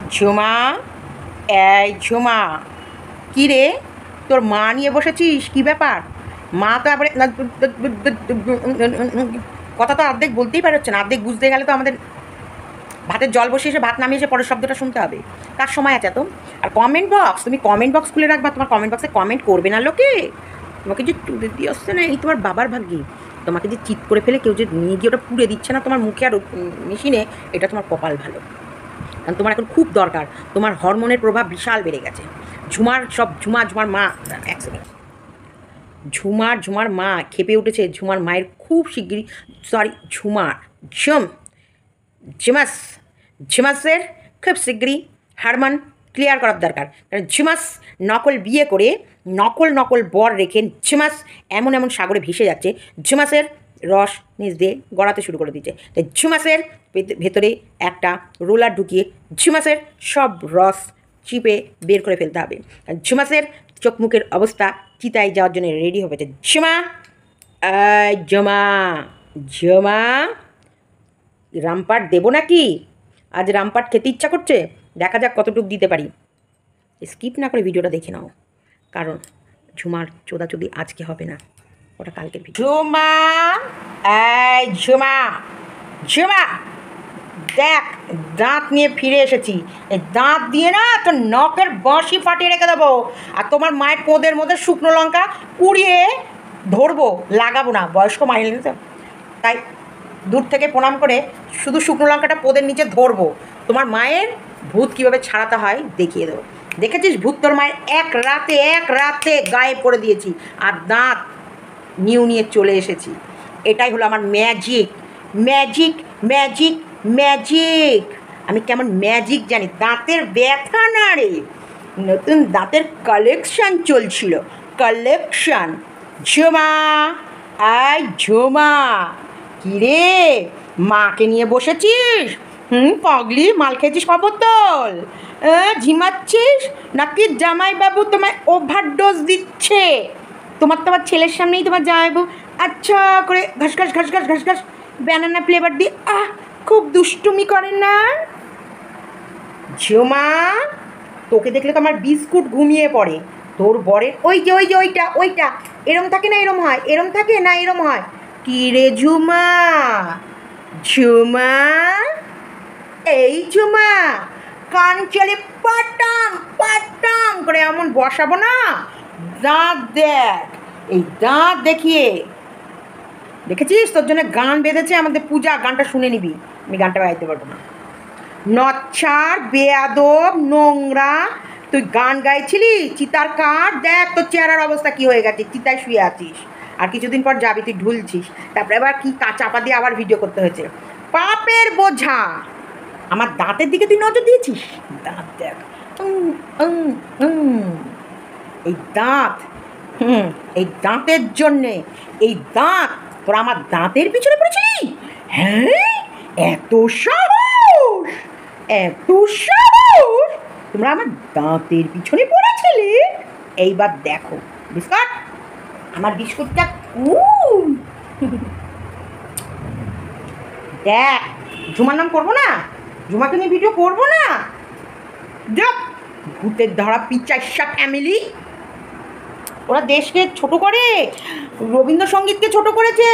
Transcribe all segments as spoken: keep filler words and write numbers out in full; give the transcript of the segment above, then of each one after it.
ঝুমা, এই ঝুমা, কী রে তোর মা নিয়ে বসেছিস? কী ব্যাপার? মা তো আবার কথা তো অর্ধেক বলতেই পারছে না। অর্ধেক বুঝতে গেলে তো আমাদের ভাতের জল বসিয়ে এসে ভাত নামিয়ে এসে পরের শব্দটা শুনতে হবে। তার সময় আছে তো? আর কমেন্ট বক্স, তুমি কমেন্ট বক্স খুলে রাখবা। তোমার কমেন্ট বক্সে কমেন্ট করবে না লোকে? তোমাকে যে তুলে দিয়ে আসছে না, এই তোমার বাবার ভাগ্যে। তোমাকে যে চিৎ করে ফেলে কেউ যে নিয়ে গিয়ে ওটা পুড়ে দিচ্ছে না তোমার মুখে আর মেশিনে, এটা তোমার কপাল ভালো। কারণ তোমার এখন খুব দরকার। তোমার হরমোনের প্রভাব বিশাল বেড়ে গেছে। ঝুমার সব ঝুমা ঝুমার মা এক সেকেন্ড ঝুমার ঝুমার মা খেপে উঠেছে। ঝুমার মায়ের খুব শিগগিরই, সরি ঝুমার ঝুম ঝিমাস ঝিমাসের খুব শিগগিরই হারমোন ক্লিয়ার করার দরকার। কারণ ঝিমাস নকল বিয়ে করে নকল নকল বর রেখে ঝিমাস এমন এমন সাগরে ভেসে যাচ্ছে, ঝিমাসের রস নিজ দিয়ে গড়াতে শুরু করে দিচ্ছে। তাই ঝিমাসের ভেতরে একটা রোলার ঢুকিয়ে ঝিমাসের সব রস চিপে বের করে ফেলতে হবে। ঝিমাসের চোখ মুখের অবস্থা চিতায় যাওয়ার জন্য রেডি হবে। ঝিমা, জমা জমা রামপাট দেবো নাকি? আজ রামপাট খেতে ইচ্ছা করছে, দেখা যাক কতটুকু দিতে পারি। স্কিপ না করে ভিডিওটা দেখে নাও, কারণ ঝুমার চোদাচুদি আজকে হবে না, ওটা কালকের ভিডিও। ঝুমা, এই ঝুমা, ঝুমা দেখ, দাঁত নিয়ে ফিরে এসেছি। এই দাঁত দিয়ে না তোর নখের বাঁশি ফাটিয়ে রেখে দেবো। আর তোমার মায়ের পোদের মধ্যে শুকনো লঙ্কা কুড়িয়ে ধরবো, লাগাবো না। বয়স্ক মাইল তো, তাই দূর থেকে প্রণাম করে শুধু শুকনো লঙ্কাটা পোদের নিচে ধরবো। তোমার মায়ের ভূত কীভাবে ছাড়াতে হয় দেখিয়ে দেবো। দেখেছিস ভূত তোর মায়ের এক রাতে এক রাতে গায়েব করে দিয়েছি, আর দাঁত নিউ নিয়ে চলে এসেছি। এটাই হলো আমার ম্যাজিক, ম্যাজিক, ম্যাজিক, ম্যাজিক। আমি কেমন ম্যাজিক জানি। দাঁতের ব্যথা না রে, নতুন দাঁতের কালেকশান চলছিল, কালেকশান। ঝুমা, আয় ঝুমা, কী রে মাকে নিয়ে বসেছিস? হুম পাগলি, মাল খেয়েছিস খবর তোল? ঝিমাচ্ছিস নাকি জামাইবাবু তোমায় ওভারডোজ দিচ্ছে? তোমার তো আমার ছেলের সামনেই তোমার জামাইবাবু আচ্ছা করে ঘাস ঘাস ঘাস ঘাস ঘাস ঘাস ব্যানানা ফ্লেভার দিয়ে আহ খুব দুষ্টুমি করে না? ঝুমা, তোকে দেখলে তো আমার বিস্কুট ঘুমিয়ে পড়ে। তোর বরের ওই যে ওই যে ওইটা ওইটা এরম থাকে না, এরম হয়, এরম থাকে না, এরম হয়। কী রে ঝুমা, ঝুমা, এই ঝুমা, কান চলে পাটাম পাটাম করে এমন বসাবো না, দাঁত দেখ, এই দাঁত দেখিয়ে। দেখেছিস তোর জন্য গান বেঁধেছে আমাদের পূজা, গানটা শুনে নিবি। আমি গানটা গাইতে পারবো না। নচ্ছার বেয়াদব নোংরা, তুই গান গাইছিলি চিতার কাঠ, দেখ তোর চেহারার অবস্থা কী হয়ে গেছে, চিতায় শুয়ে আছিস। আর কিছুদিন পর যাবি, তুই ঢুলছিস। তারপরে আবার কি চাপা দিয়ে আবার ভিডিও করতে হয়েছে। পাপের বোঝা। আমার দাঁতের দিকে তুই নজর দিয়েছিস? দাঁত দেখ, এই দাঁত, হুম এই দাঁতের জন্যে, এই দাঁত তোরা আমার দাঁতের পিছনে পড়েছিলি? হ্যাঁ, এত সাহস, এত সাহস, তোমরা আমার দাঁতের পিছনে পড়েছিলে? এইবার দেখো বিস্কুট, আমার বিস্কুটটা দেখ। ঝুমার নাম করবো না, ঝুমাকে নিয়ে ভিডিও করবো না। দেখ ভূতের ধরা পিচাইসা ফ্যামিলি, ওরা দেশকে ছোট করে, রবীন্দ্রসঙ্গীতকে ছোট করেছে।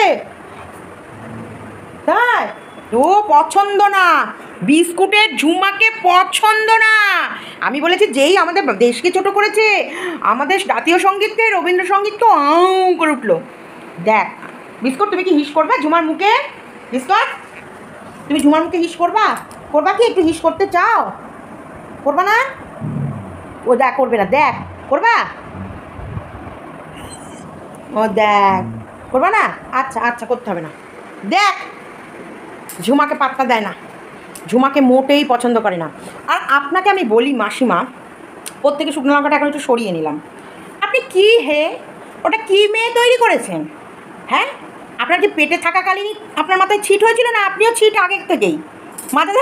তাই তো পছন্দ না, বিস্কুটের ঝুমাকে পছন্দ না। আমি বলেছি যেই আমাদের দেশকে ছোট করেছে, আমাদের জাতীয় সঙ্গীতকে, রবীন্দ্রসঙ্গীতকে আউ করে উঠলো। দেখ বিস্কুট, তুমি কি হিস করবা ঝুমার মুখে? বিস্কুট, তুমি ঝুমার মুখে হিস করবা? করবা কি? একটু হিস করতে চাও? করবা না? ও দেখ করবে না, দেখ করবা? ও দেখ করবা না? আচ্ছা আচ্ছা করতে হবে না। দেখ ঝুমাকে পাত্তা দেয় না, ঝুমাকে মোটেই পছন্দ করে না। আর আপনাকে আমি বলি মাসিমা, প্রত্যেকে শুকনো লঙ্কাটা এখন একটু সরিয়ে নিলাম। আপনি কি হে, ওটা কি মেয়ে তৈরি করেছেন? হ্যাঁ, আপনার কি পেটে থাকাকালীনই আপনার মাথায় ছিট হয়েছিল না আপনিও ছিট আগের থেকেই মাথায়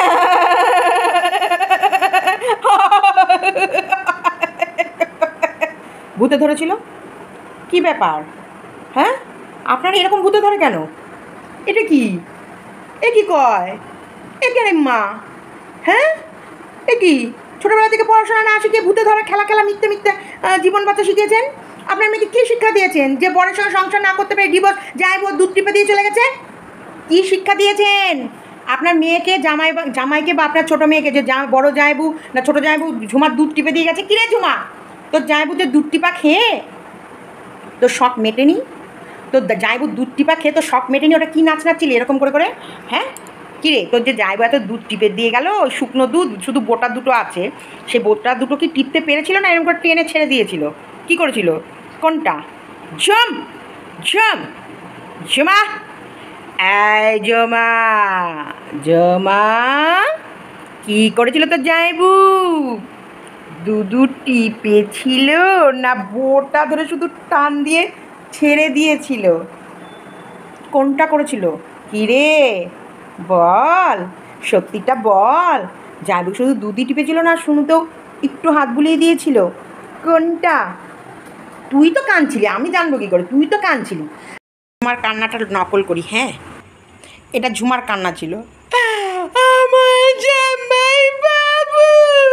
ভূতে ধরেছিল? কি ব্যাপার? হ্যাঁ, আপনার এরকম ভূতে ধরে কেন? এটা কি, এ কি কয়, এ কেন মা? হ্যাঁ, এ কি ছোটোবেলা থেকে পড়াশোনা না শিখিয়ে ভূতে ধরা খেলা খেলা মিথ্যে মিথ্যে জীবন বাঁচা শিখিয়েছেন? আপনার মেয়েকে কী শিক্ষা দিয়েছেন যে বরের সঙ্গে সংসার না করতে পেরে ডিভোর্স যাই বোর দুধ টিপে দিয়ে চলে গেছে? কী শিক্ষা দিয়েছেন আপনার মেয়েকে? জামাই জামাইকে বা আপনার ছোটো মেয়েকে যে যা বড়ো জায়বু না ছোটো জায়বু ঝুমার দুধ টিপে দিয়ে গেছে? কিরে ঝুমা, তোর জায়বুদের দুধ টিপা খেয়ে তোর শখ মেটেনি? তোর জায়বুর দুধ টিপা খেয়ে তোর শখ মেটেনি? ওটা কী নাচ নাচছিলি এরকম করে করে? হ্যাঁ কিরে, তোর যে জায়বু এত দুধ টিপে দিয়ে গেল, ওই শুকনো দুধ শুধু বোটা দুটো আছে, সেই বোটা দুটো কি টিপতে পেরেছিল না এরকম করে টেনে ছেড়ে দিয়েছিল? কি করেছিল? কোনটা? ঝুম ঝুম ঝুমা, এই জমা জমা কি করেছিল তোর জায়বু? দুধু টিপেছিল না বোটা ধরে শুধু টান দিয়ে ছেড়ে দিয়েছিল? কোনটা করেছিল? কি রে বল, সত্যিটা বল। জায়বু শুধু দুধই টিপেছিল না শুনতেও একটু হাত বুলিয়ে দিয়েছিল? কোনটা? তুই তো কাঁদছিলি, আমি জানবো কী করে? তুই তো কাঁদছিলি। ঝুমার কান্নাটা নকল করি। হ্যাঁ, এটা ঝুমার কান্না ছিল। আমার জামাই বাবু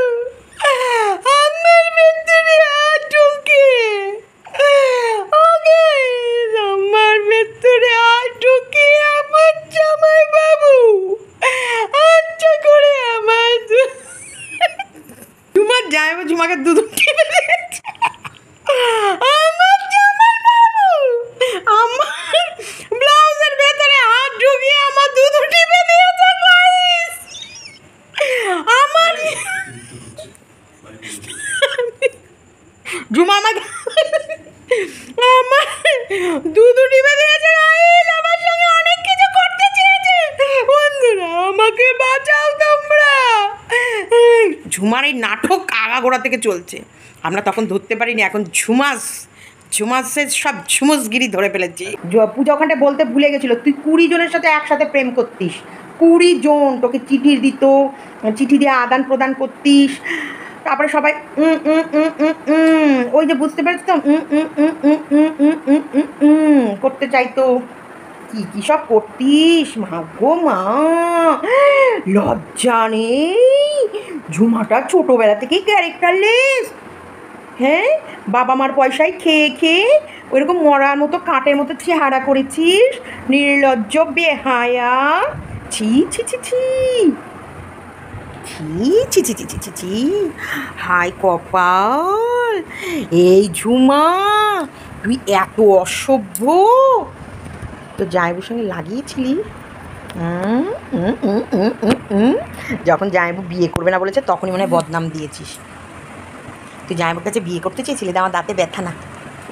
আমার ভেতরে আটকে, আমার ভেতরে আটকে আমার জামাই বাবু আচ্ছা করে আমার ঝুমার জামাই ঝুমাকে দুধ টিপে দিয়েছে। আমার জামাই বাবু আমার ব্লাউজের ভেতরে হাত ঢুকিয়ে আমার দুধ টিপে দিয়েছে। আমার ঝুমা আমার আমার দুধ টিপে দিয়েছে। আমার সঙ্গে অনেক কিছু করতে চেয়েছে। বন্ধুরা আমাকে বাঁচাও তোমরা। ঝুমার এই নাটক আগাগোড়া থেকে চলছে, আমরা তখন ধরতে পারিনি। এখন ঝুমাস ঝুমাসের সব ঝুমুসগিরি ধরে ফেলেছি। পূজা ওখানটা বলতে ভুলে গেছিলো, তুই কুড়ি জনের সাথে একসাথে প্রেম করতিস। কুড়ি জন তোকে চিঠি দিত, চিঠি দিয়ে আদান প্রদান করতিস। তারপরে সবাই ওই যে বুঝতে পারছিস তো করতে চাইতো। কী কী সব করতিস, মা গো মা, লজ্জা নেই? ঝুমাটা ছোটোবেলা থেকেই ক্যারেক্টারলেস। হ্যাঁ, বাবা মার পয়সায় খেয়ে খেয়ে ওইরকম মরার মতো কাঠের মতো চেহারা করেছিস, নির্লজ্জ বেহায়া। ছি ছি ছি ছি ছি ছি ছি ছি ছি ছি হাই কপাল। এই ঝুমা তুই এত অসভ্য, তো জামাইবুর সঙ্গে লাগিয়েছিলি। যখন জামাইবু বিয়ে করবে না বলেছে তখনই মনে হয় বদনাম দিয়েছিস। তুই জামাইবুর কাছে বিয়ে করতে চেয়েছিলি, আমার দাঁতে ব্যথা না।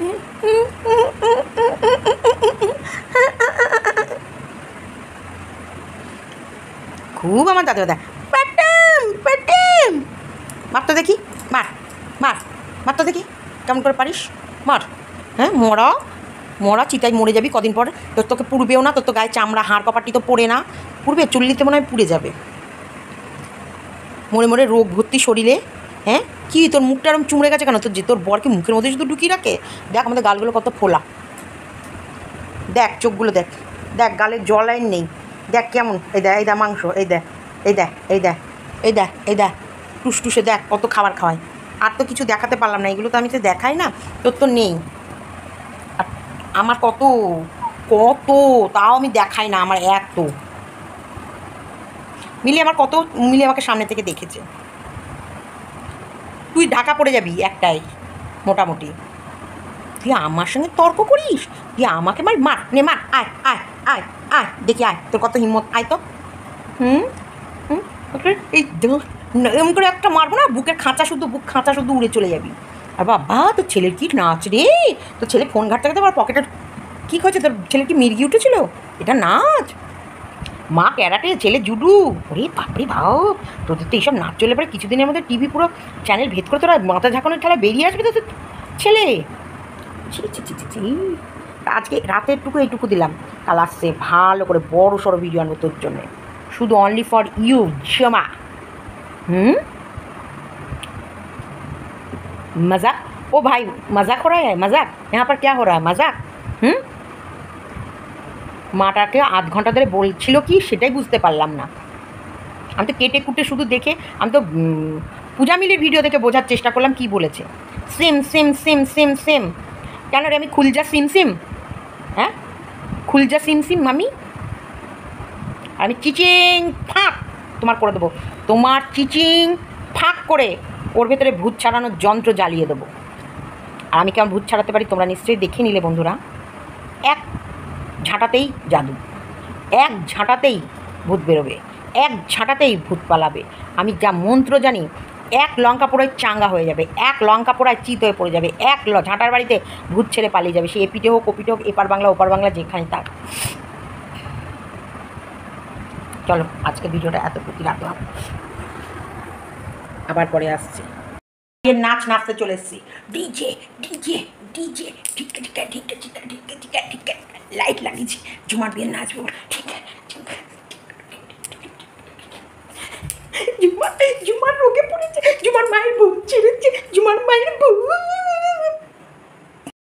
খুব আমার দাঁতে ব্যথা। পাটাম পাটাম মার তো দেখি, মার মার মার তো দেখি কেমন করে পারিস, মার। হ্যাঁ, মরা মরা চিতায় মরে যাবি কদিন পর। তোর তোকে পুড়বেও না, তোর তো গায়ে চামড়া হাড় কপাটি তো পড়ে না, পুড়বে চুল্লিতে মনে হয় পুড়ে যাবে। মরে মরে রোগ ভর্তি শরীরে। হ্যাঁ, কি তোর মুখটা এরকম চুমড়ে গেছে কেন? তোর যে তোর বরকে মুখের মধ্যে শুধু ঢুকিয়ে রাখে। দেখ আমাদের গালগুলো কত ফোলা, দেখ চোখগুলো দেখ, দেখ গালের জলাইন নেই, দেখ কেমন। এই দেখ এই দেখ মাংস, এই দেখ এই দেখ এই দেখ এই দেখ এই দেখ টুসটুসে দেখ কত খাবার খাওয়ায়। আর তো কিছু দেখাতে পারলাম না, এগুলো তো আমি তো দেখাই না, তোর তো নেই। আর আমার কত কত তাও আমি দেখাই না, আমার এত মিলি আমার কত মিলি আমাকে সামনে থেকে দেখেছে। তুই ঢাকা পড়ে যাবি একটাই মোটামুটি। তুই আমার সঙ্গে তর্ক করিস, তুই আমাকে মার, মার নে মার, আয় আয় আয় আয় দেখি আয়, তোর কত হিম্মত, আয় তো। হুম হুম এই এরকম করে একটা মারবো না, বুকের খাঁচা শুধু বুক খাঁচা শুধু উড়ে চলে যাবি। আর বাবা তোর ছেলের কি নাচ রে, তোর ছেলে ফোন ঘাটতে ঘাটতে আবার পকেটের কী হয়েছে, তোর ছেলের কি মির্গি উঠেছিল? এটা নাচ, মা ক্যারাটে ছেলে জুডু। ওরে বাপরে ভাব, তোদের তো এইসব নাচ চলে পরে কিছুদিনের মধ্যে টিভি পুরো চ্যানেল ভেদ করে তোরা মাথা ঝাঁকানোর ঠেলা বেরিয়ে আসবে তো তোর ছেলে। ছি ছি ছি ছি আজকে রাতেরটুকু এইটুকু দিলাম, কাল আসছে ভালো করে বড় সড়ো ভিডিও আনবো তোর জন্যে, শুধু অনলি ফর ইউ জমা। হুম मजाक, ओ भाई मजाक हो रहा है, मजाक यहाँ पर क्या हो रहा है, मजाक। হুম মাটাকে আধ ঘন্টা ধরে বলছিল কি সেটাই বুঝতে পারলাম না। আমি তো কেটে কুটে শুধু দেখে আমি তো পূজা মিলির ভিডিও দেখে বোঝার চেষ্টা করলাম কি বলেছে। সিম সিম সিম সিম সিম কেন রে আমি খুলজা সিম সিম, হ্যাঁ খুলজা সিম সিম আমি আমি চিচিং ফাঁক তোমার করে দেবো, তোমার চিচিং ফাঁক করে ওর ভেতরে ভূত ছাড়ানোর যন্ত্র জ্বালিয়ে দেবো। আর আমি কেমন ভূত ছাড়াতে পারি তোমরা নিশ্চয়ই দেখে নিলে বন্ধুরা। এক ঝাঁটাতেই জাদু, এক ঝাঁটাতেই ভূত বেরোবে, এক ঝাঁটাতেই ভূত পালাবে। আমি যা মন্ত্র জানি, এক লঙ্কা পোড়ায় চাঙ্গা হয়ে যাবে, এক লঙ্কা পোড়ায় চিত হয়ে পড়ে যাবে, এক ঝাঁটার বাড়িতে ভূত ছেড়ে পালিয়ে যাবে। সে এপিটে হোক ওপিটে হোক, এপার বাংলা ওপার বাংলা যেখানে তার। চলো আজকে ভিডিওটা এত প্রতি রাখলাম, আবার পরে আসছি। নাচ নাচতে চলে এসছি। ডিজে ডিজে ডিজে ঠিক ঠিক ঠিক ঠিক ঠিক ঠিক ঠিক লাইট লাগিয়েছি, ঝুমার বিয়ে নাচবো। ঠিক ঝুমার ঝুমার রোগে পড়েছে, ঝুমার মায়ের বুক ছিঁড়ে